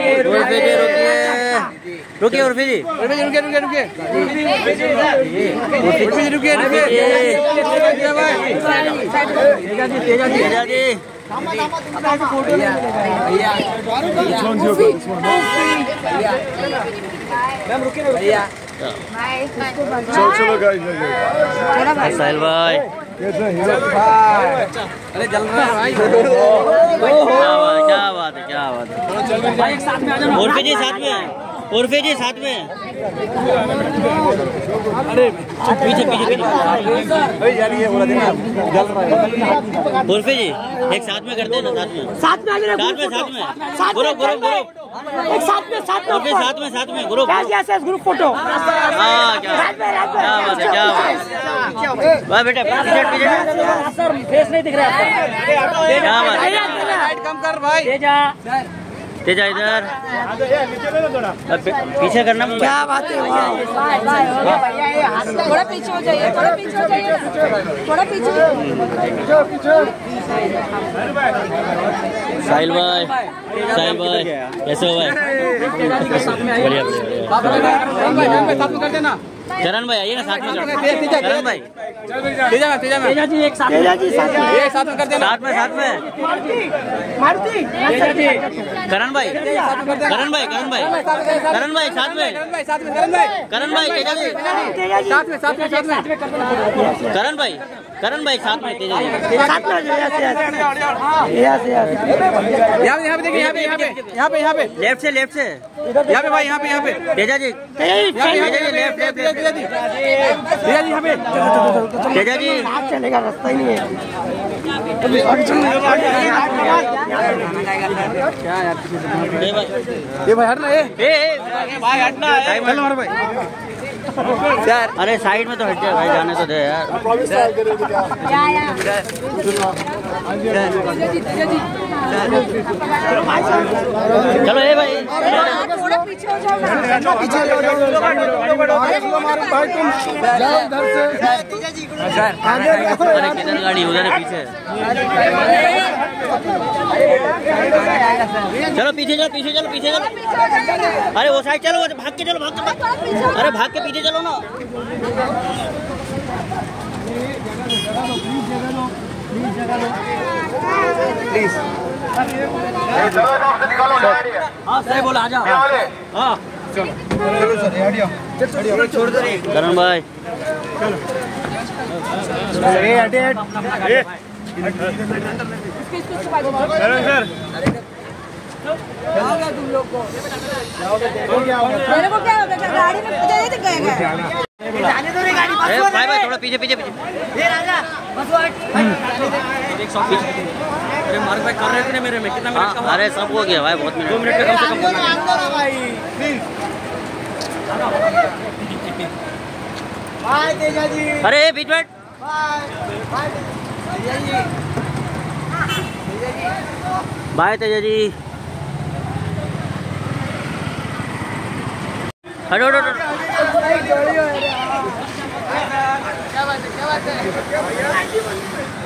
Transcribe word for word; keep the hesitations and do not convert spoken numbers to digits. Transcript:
उर्फी जी रुकिए रुकिए उर्फी जी उर्फी जी रुकिए रुकिए रुकिए उर्फी जी रुकिए रुकिए तेजा जी तेजा जी तेजा जी मैम रुकिए भैया चलो चलो गाइस साहिल भाई अरे जल रहा है भाई क्या बात है क्या बात है उर्फी जी साथ में उर्फी जी साथ में अरे पीछे पीछे पीछे यार ये बोला देना जल रहा है उर्फी जी एक साथ में करते हैं ना साथ में साथ में साथ में साथ में ग्रुप ग्रुप ग्रुप एक साथ में साथ में उर्फी साथ में साथ में ग्रुप ग्रुप फोटो। हाँ क्या क्या बात है क्या बात है भाई बेटा पीछे पीछे सर फेस नहीं दिख रहा है क्या बात है लाइट कम कर भाई तेजा तेजा इधर पीछे करना क्या बात है थोड़ा पीछे हो जाइए थोड़ा पीछे हो जाइए थोड़ा पीछे साहिल भाई साहिल भाई कैसे हो भाई बढ़िया बढ़िया चरण भाई आइए ना साथ में चरण भाई तेजा में तेजा में तेजा जी एक साथ तेजा जी साथ में एक साथ में कर देना साथ में साथ में मारुति तेजा जी करण भाई करण भाई करण भाई करण भाई साथ में साथ में करण भाई करण भाई तेजा जी साथ में साथ में साथ में करण भाई करण भाई साथ में तेजा जी साथ में यहाँ से यहाँ यहाँ पे यहाँ पे देखिए यहाँ पे यहाँ पे यहाँ पे यहाँ पे लेफ्ट से लेफ्ट से यहाँ पे भाई यहाँ पे यहाँ पे तेजा जी तेजा जी लेफ्ट लेफ्ट तेजा जी तेजा जी यहाँ पे तेजा जी हाथ चलेगा रास्ता ही नहीं है। ये भाई हटना ये भाई हटना चल हमारे भाई यार अरे साइड में तो हट जाए भाई जाने तो दे यार चलो ए भाई थोड़ा पीछे हो जाओ अरे किधर गाड़ी उधर है पीछे चलो पीछे चलो पीछे चलो पीछे चलो अरे वो साइड चलो भाग के चलो भाग के अरे भाग के पीछे चलो ना प्लीज हाँ सही बोला आ जाओ हाँ चलो सर हटियो चलो छोड़ दो करण भाई ए हटे हट सर क्या हो गया तुम लोग को मेरे को क्या हो गया गाड़ी में जाए तो गए गए जाने दो रे गाड़ी अरे भाई भाई थोड़ा पीछे पीछे पीछे ये राजा बस हट अरे मार्क भाई कर रहे थे मेरे में कितना मिनट का अरे सब हो गया भाई बहुत मिनट दो मिनट का कम से कम भाई प्लीज बाय तेजा जी अरे बीच बैठ bye bye Teja ji bye Teja ji हटो हटो हटो क्या बात है क्या बात है